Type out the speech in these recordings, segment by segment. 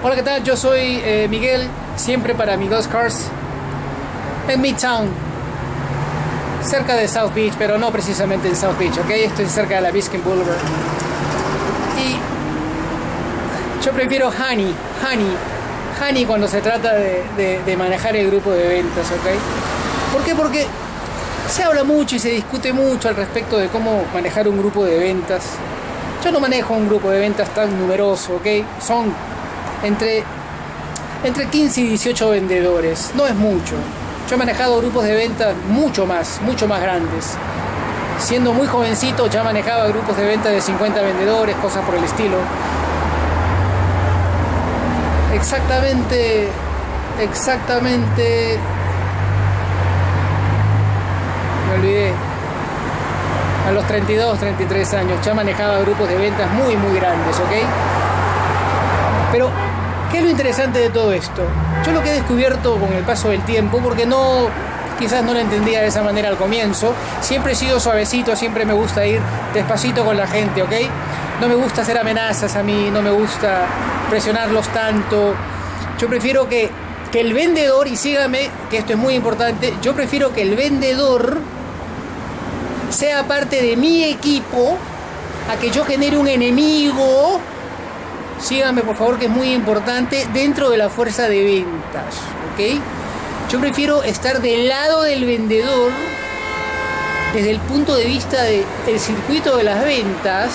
Hola, ¿qué tal? Yo soy Miguel, siempre para Miguel's Cars, en Midtown, cerca de South Beach, pero no precisamente en South Beach, ¿ok? Estoy cerca de la Biscayne Boulevard. Y yo prefiero Honey cuando se trata de manejar el grupo de ventas, ¿ok? ¿Por qué? Porque se habla mucho y se discute mucho al respecto de cómo manejar un grupo de ventas. Yo no manejo un grupo de ventas tan numeroso, ¿ok? Son entre 15 y 18 vendedores, no es mucho. Yo he manejado grupos de ventas mucho más grandes. Siendo muy jovencito ya manejaba grupos de ventas de 50 vendedores, cosas por el estilo. Exactamente. Me olvidé. A los 32, 33 años ya manejaba grupos de ventas muy grandes, ¿ok? Pero, ¿qué es lo interesante de todo esto? Yo lo que he descubierto con el paso del tiempo, porque quizás no lo entendía de esa manera al comienzo, siempre he sido suavecito, siempre me gusta ir despacito con la gente, ¿ok? No me gusta hacer amenazas a mí, no me gusta presionarlos tanto. Yo prefiero que el vendedor, y sígame, que esto es muy importante, yo prefiero que el vendedor sea parte de mi equipo a que yo genere un enemigo, síganme por favor, que es muy importante, dentro de la fuerza de ventas, ¿ok? Yo prefiero estar del lado del vendedor desde el punto de vista del circuito de las ventas,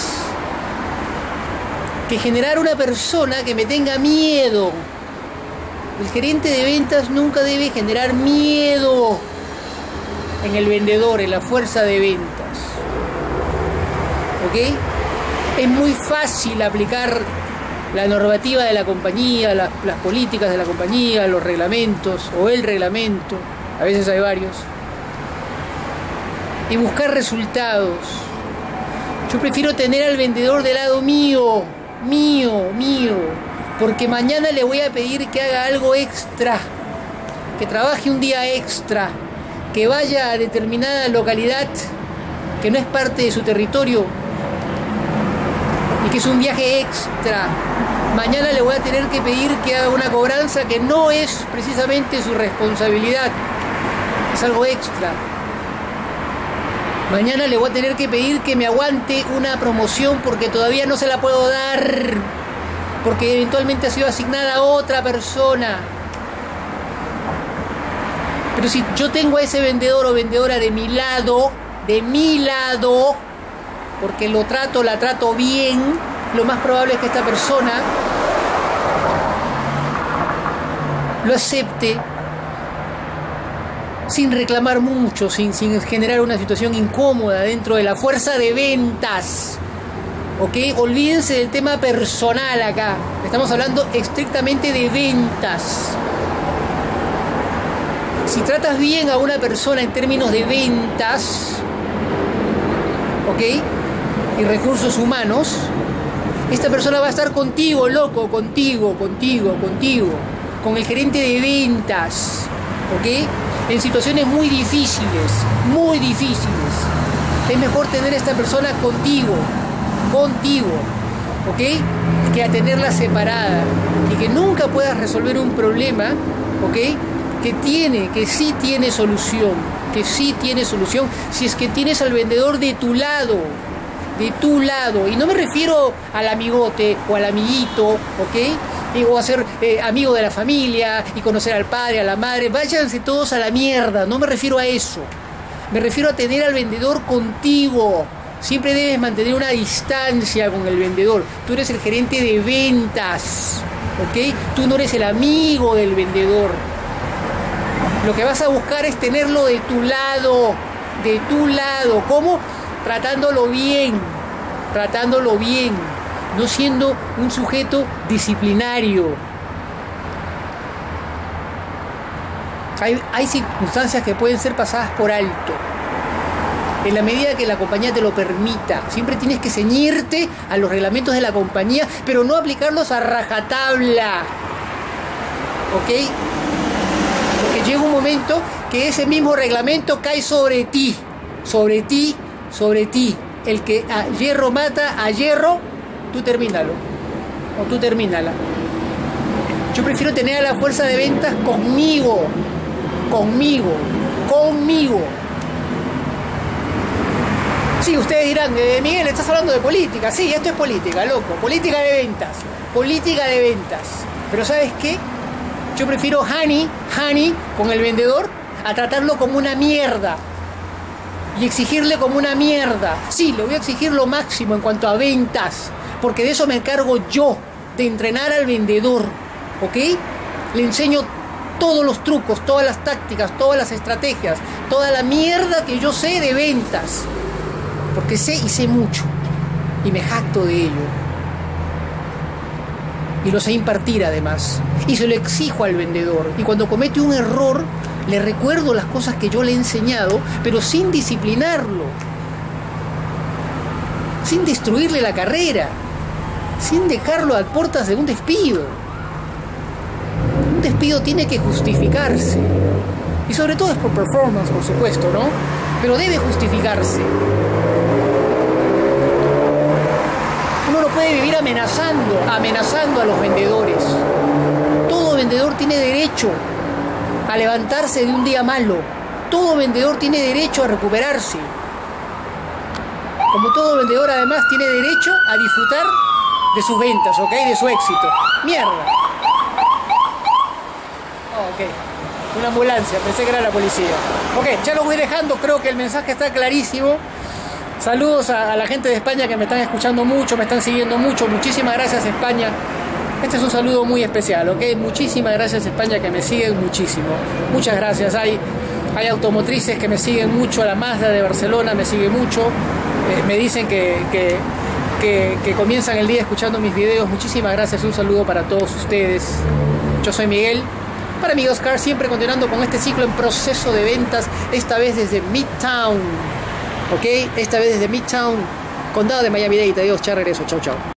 que generar una persona que me tenga miedo. El gerente de ventas nunca debe generar miedo en el vendedor, en la fuerza de ventas, ¿ok? Es muy fácil aplicar la normativa de la compañía, las políticas de la compañía, los reglamentos o el reglamento, a veces hay varios, y buscar resultados. Yo prefiero tener al vendedor del lado mío, porque mañana le voy a pedir que haga algo extra, que trabaje un día extra, que vaya a determinada localidad que no es parte de su territorio y que es un viaje extra. Mañana le voy a tener que pedir que haga una cobranza que no es precisamente su responsabilidad, es algo extra. Mañana le voy a tener que pedir que me aguante una promoción porque todavía no se la puedo dar, porque eventualmente ha sido asignada a otra persona. Pero si yo tengo a ese vendedor o vendedora de mi lado, porque la trato bien, lo más probable es que esta persona lo acepte sin reclamar mucho, sin generar una situación incómoda dentro de la fuerza de ventas. ¿Ok? Olvídense del tema personal acá. Estamos hablando estrictamente de ventas. Si tratas bien a una persona en términos de ventas, ¿ok? Y recursos humanos, esta persona va a estar contigo, loco, contigo, con el gerente de ventas, ¿ok? En situaciones muy difíciles. Es mejor tener a esta persona contigo, ¿ok? Que a tenerla separada y que nunca puedas resolver un problema, ¿ok? Que sí tiene solución, si es que tienes al vendedor de tu lado, y no me refiero al amigote o al amiguito, ¿ok? O a ser amigo de la familia y conocer al padre, a la madre, váyanse todos a la mierda, no me refiero a eso, me refiero a tener al vendedor contigo. Siempre debes mantener una distancia con el vendedor, tú eres el gerente de ventas, ¿ok? Tú no eres el amigo del vendedor. Lo que vas a buscar es tenerlo de tu lado. ¿Cómo? Tratándolo bien, no siendo un sujeto disciplinario. Hay circunstancias que pueden ser pasadas por alto, en la medida que la compañía te lo permita. Siempre tienes que ceñirte a los reglamentos de la compañía, pero no aplicarlos a rajatabla, ¿ok? Porque llega un momento que ese mismo reglamento cae sobre ti. El que a hierro mata a hierro, tú termínalo. O tú termínala. Yo prefiero tener a la fuerza de ventas conmigo. Sí, ustedes dirán, Miguel, estás hablando de política. Sí, esto es política, loco. Política de ventas. Pero ¿sabes qué? Yo prefiero honey con el vendedor a tratarlo como una mierda. Y exigirle como una mierda. Sí, le voy a exigir lo máximo en cuanto a ventas. Porque de eso me encargo yo. De entrenar al vendedor. ¿Ok? Le enseño todos los trucos, todas las tácticas, todas las estrategias, toda la mierda que yo sé de ventas. Porque sé y sé mucho. Y me jacto de ello. Y lo sé impartir además. Y se lo exijo al vendedor. Y cuando comete un error, le recuerdo las cosas que yo le he enseñado, pero sin disciplinarlo. Sin destruirle la carrera. Sin dejarlo a puertas de un despido. Un despido tiene que justificarse. Y sobre todo es por performance, por supuesto, ¿no? Pero debe justificarse. Uno no puede vivir amenazando a los vendedores. Todo vendedor tiene derecho a levantarse de un día malo. Todo vendedor tiene derecho a recuperarse. Como todo vendedor además tiene derecho a disfrutar de sus ventas, ¿ok? De su éxito. ¡Mierda! Oh, ok. Una ambulancia, pensé que era la policía. Ok, ya lo voy dejando, creo que el mensaje está clarísimo. Saludos a la gente de España que me están escuchando mucho, me están siguiendo mucho. Muchísimas gracias, España. Este es un saludo muy especial, ¿ok? Muchísimas gracias, España, que me siguen muchísimo. Muchas gracias. Hay automotrices que me siguen mucho. La Mazda de Barcelona me sigue mucho. Me dicen que comienzan el día escuchando mis videos. Muchísimas gracias. Un saludo para todos ustedes. Yo soy Miguel. Para Amigos Car, siempre continuando con este ciclo en proceso de ventas. Esta vez desde Midtown. ¿Ok? Esta vez desde Midtown, condado de Miami-Dade. Adiós, ya regreso. Chau, chau.